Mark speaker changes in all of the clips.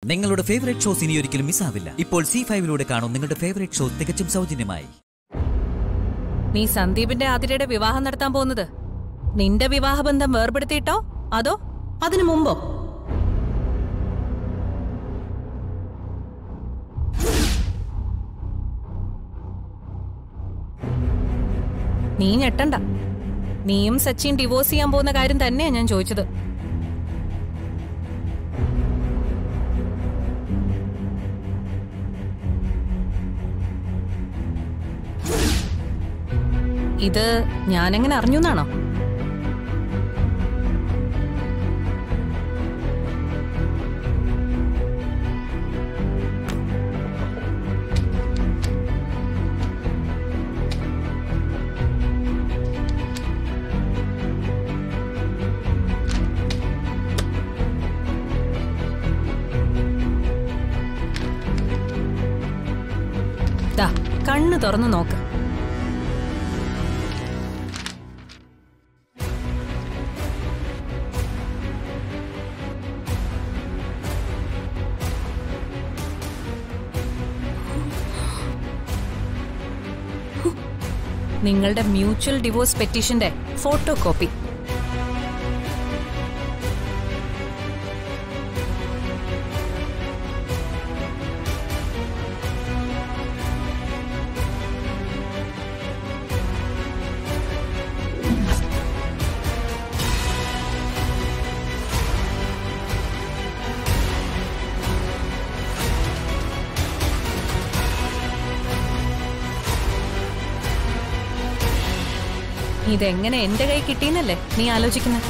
Speaker 1: നിങ്ങളുടെ favourite shows ഇനി ഒരിക്കലും മിസ്സാവില്ല. ഇപ്പോൾ C5-ലൂടെ കാണും നിങ്ങളുടെ ഫേവറേറ്റ് ഷോ തികച്ചും സൗജന്യമായി.
Speaker 2: നീ സന്ദീപിന്റെ ആതിരയുടെ വിവാഹം നടത്താൻ പോകുന്നത് നിന്റെ വിവാഹബന്ധം വേർപെടുത്തിയിട്ടോ അതോ അതിനു മുമ്പോ? നീ ഞെട്ടണ്ട. നീയും സച്ചിൻ ഡിവോഴ്സ് ചെയ്യാൻ പോകുന്ന കാര്യം തന്നെയാ ഞാൻ ചോദിച്ചത്. ഇത് ഞാനെങ്ങനെ അറിഞ്ഞു എന്നാണോ? കണ്ണു തുറന്നു നോക്ക്. നിങ്ങളുടെ മ്യൂച്വൽ ഡിവോഴ്സ് പെറ്റീഷന്റെ ഫോട്ടോ കോപ്പി. ഇതെങ്ങനെ എന്റെ കൈ കിട്ടിയെന്നല്ലേ നീ ആലോചിക്കുന്നത്?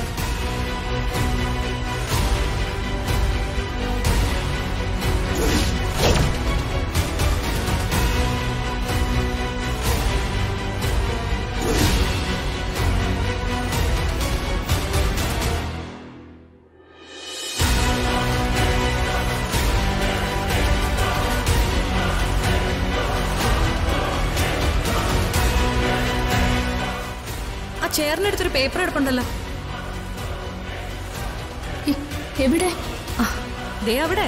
Speaker 2: ചേർന്നെടുത്തൊരു പേപ്പർ എടുപ്പുണ്ടല്ലോ.
Speaker 3: എവിടെ?
Speaker 2: ദേ അവിടെ.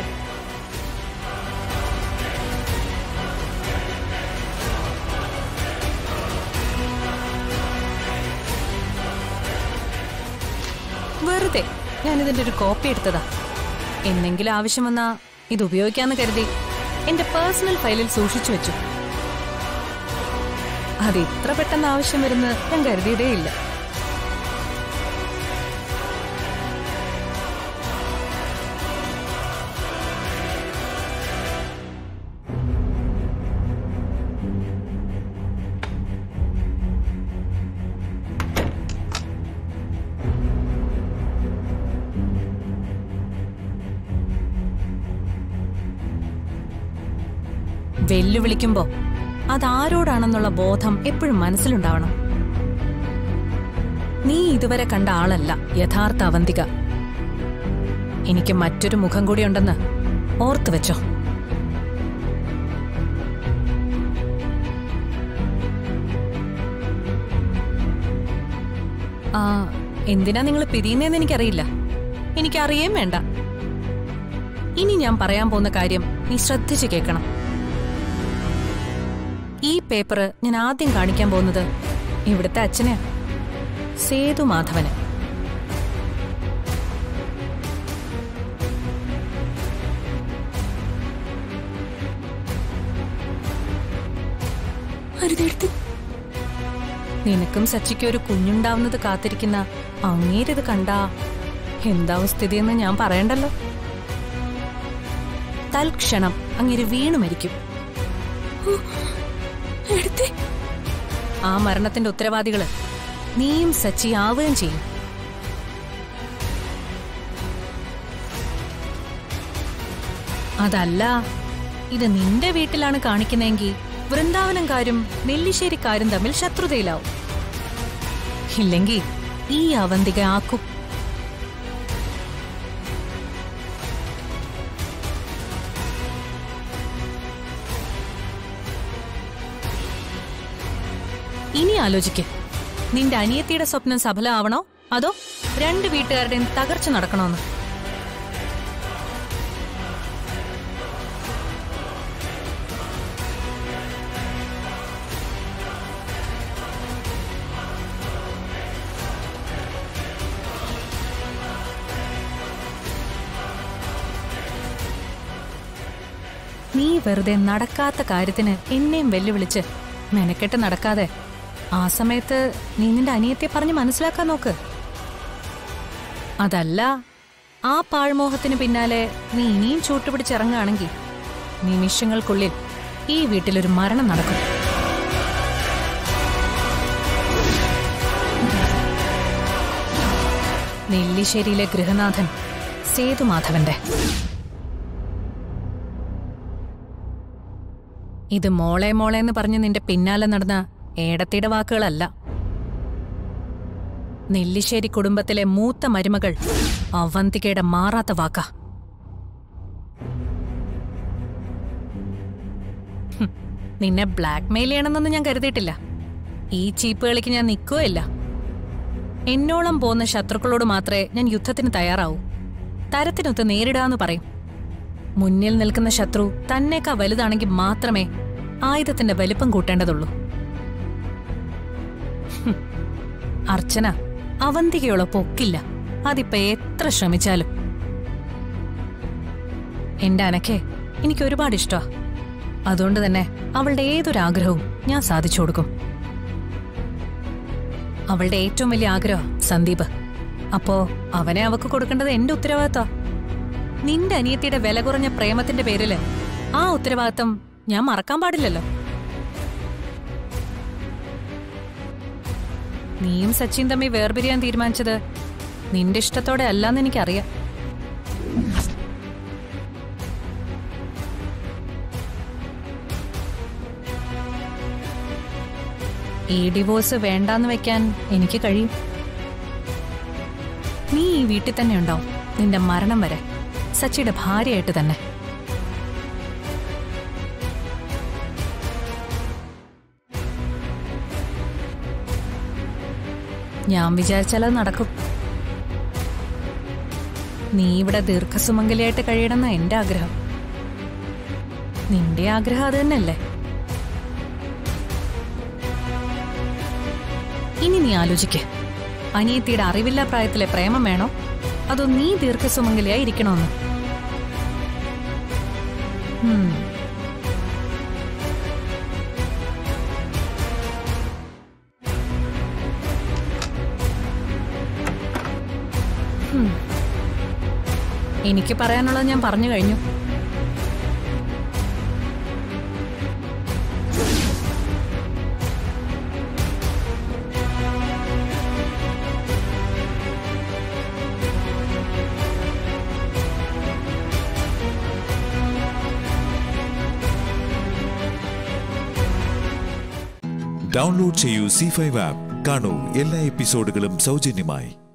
Speaker 2: വെറുതെ ഞാനിതിന്റെ ഒരു കോപ്പി എടുത്തതാ. എന്തെങ്കിലും ആവശ്യം വന്നാ ഇത് ഉപയോഗിക്കാന്ന് കരുതി എന്റെ പേഴ്സണൽ ഫയലിൽ സൂക്ഷിച്ചു വെച്ചു. അത് ഇത്ര പെട്ടെന്ന് ആവശ്യം വരുന്നത് ഞാൻ കരുതിയതേയില്ല. വെല്ലുവിളിക്കുമ്പോ അതാരോടാണെന്നുള്ള ബോധം എപ്പോഴും മനസ്സിലുണ്ടാവണം. നീ ഇതുവരെ കണ്ട ആളല്ല യഥാർത്ഥ അവന്തിക. എനിക്ക് മറ്റൊരു മുഖം കൂടിയുണ്ടെന്ന് ഓർത്തു വെച്ചോ. എന്തിനാ നിങ്ങൾ പിരിയുന്നതെന്ന് എനിക്കറിയില്ല. എനിക്കറിയേം വേണ്ട. ഇനി ഞാൻ പറയാൻ പോകുന്ന കാര്യം നീ ശ്രദ്ധിച്ചു കേൾക്കണം. ഈ പേപ്പർ ഞാൻ ആദ്യം കാണിക്കാൻ പോകുന്നത് ഇവിടുത്തെ അച്ഛനെ, സേതുമാധവന്. നിനക്കും സച്ചിക്കും ഒരു കുഞ്ഞുണ്ടാവുന്നത് കാത്തിരിക്കുന്ന അങ്ങേരിത് കണ്ടാ എന്താവും സ്ഥിതിയെന്ന് ഞാൻ പറയണ്ടല്ലോ. തൽക്ഷണം അങ്ങേര് വീണു മരിക്കും. ആ മരണത്തിന്റെ ഉത്തരവാദികള് നീയും സച്ചി ആവുകയും ചെയ്യും. അതല്ല, ഇത് നിന്റെ വീട്ടിലാണ് കാണിക്കുന്നതെങ്കിൽ വൃന്ദാവനംകാരും നെല്ലിശ്ശേരിക്കാരും തമ്മിൽ ശത്രുതയിലാവും. ഇല്ലെങ്കിൽ ഈ അവന്തിക ആക്കും. ഇനി ആലോചിക്ക്. നിന്റെ അനിയത്തിയുടെ സ്വപ്നം സഫലമാവണോ അതോ രണ്ട് വീട്ടുകാരുടെയും തകർച്ച നടക്കണോന്ന്? നീ വെറുതെ നടക്കാത്ത കാര്യത്തിന് എന്നെയും വെല്ലുവിളിച്ച് മെനക്കെട്ട് നടക്കാതെ ആ സമയത്ത് നീ നിന്റെ അനിയത്തെ പറഞ്ഞ് മനസ്സിലാക്കാൻ നോക്ക്. അതല്ല ആ പാഴ്മോഹത്തിന് പിന്നാലെ നീ ഇനിയും ചൂട്ടുപിടിച്ചിറങ്ങുകയാണെങ്കിൽ നിമിഷങ്ങൾക്കുള്ളിൽ ഈ വീട്ടിലൊരു മരണം നടക്കും. നെല്ലിശ്ശേരിയിലെ ഗൃഹനാഥൻ സേതുമാധവന്റെ. ഇത് മോളെ മോളെന്ന് പറഞ്ഞ് നിന്റെ പിന്നാലെ നടന്ന ഏടത്തിയുടെ വാക്കുകളല്ല. നെല്ലിശ്ശേരി കുടുംബത്തിലെ മൂത്ത മരുമകൾ അവന്തികയുടെ മാറാത്ത വാക്കാ. നിന്നെ ബ്ലാക്ക്മെയിൽ ചെയ്യണമെന്നൊന്നും ഞാൻ കരുതിയിട്ടില്ല. ഈ ചീപ്പ് കളിക്ക് ഞാൻ നിൽക്കുകയില്ല. എന്നോളം പോകുന്ന ശത്രുക്കളോട് മാത്രമേ ഞാൻ യുദ്ധത്തിന് തയ്യാറാവൂ. തരത്തിനൊത്ത് നേരിടാന്ന് പറയും. മുന്നിൽ നിൽക്കുന്ന ശത്രു തന്നേക്കാ വലുതാണെങ്കിൽ മാത്രമേ ആയുധത്തിന്റെ വലിപ്പം കൂട്ടേണ്ടതുള്ളൂ. അർച്ചന അവന്തികയോളം പൊക്കില്ല, അതിപ്പോ എത്ര ശ്രമിച്ചാലും. എന്റെ അനക്കെ എനിക്ക് ഒരുപാട് ഇഷ്ടമാ. അതുകൊണ്ട് തന്നെ അവളുടെ ഏതൊരാഗ്രഹവും ഞാൻ സാധിച്ചു കൊടുക്കും. അവളുടെ ഏറ്റവും വലിയ ആഗ്രഹം സന്ദീപ്. അപ്പോ അവനെ അവക്ക് കൊടുക്കേണ്ടത് എന്റെ ഉത്തരവാദിത്തം. നിന്റെ അനിയത്തിയുടെ വില കുറഞ്ഞ പ്രേമത്തിന്റെ പേരില് ആ ഉത്തരവാദിത്തം ഞാൻ മറക്കാൻ പാടില്ലല്ലോ. നീയും സച്ചിൻ തമ്മിൽ വേർപിരിയാൻ തീരുമാനിച്ചത് നിന്റെ ഇഷ്ടത്തോടെ അല്ലാന്ന് എനിക്കറിയാം. ഈ ഡിവോഴ്സ് വേണ്ടാന്ന് വെക്കാൻ എനിക്ക് കഴിയും. നീ ഈ വീട്ടിൽ തന്നെ ഉണ്ടാവും നിന്റെ മരണം വരെ, സച്ചിയുടെ ഭാര്യയായിട്ട് തന്നെ. ഞാൻ വിചാരിച്ചാലത് നടക്കും. നീ ഇവിടെ ദീർഘസുമംഗലിയായിട്ട് കഴിയണമെന്ന എന്റെ ആഗ്രഹം. നിന്റെ ആഗ്രഹം അത് തന്നെയല്ലേ? ഇനി നീ ആലോചിക്ക്, അനിയത്തിയുടെ അറിവില്ലാ പ്രായത്തിലെ പ്രേമം വേണോ അതോ നീ ദീർഘസുമംഗലിയായി ഇരിക്കണോന്ന്? എനിക്ക് പറയാനുള്ളത് ഞാൻ പറഞ്ഞു കഴിഞ്ഞു.
Speaker 4: ഡൗൺലോഡ് ചെയ്യൂ C5 ആപ്പ്. കാണൂ എല്ലാ എപ്പിസോഡുകളും സൗജന്യമായി.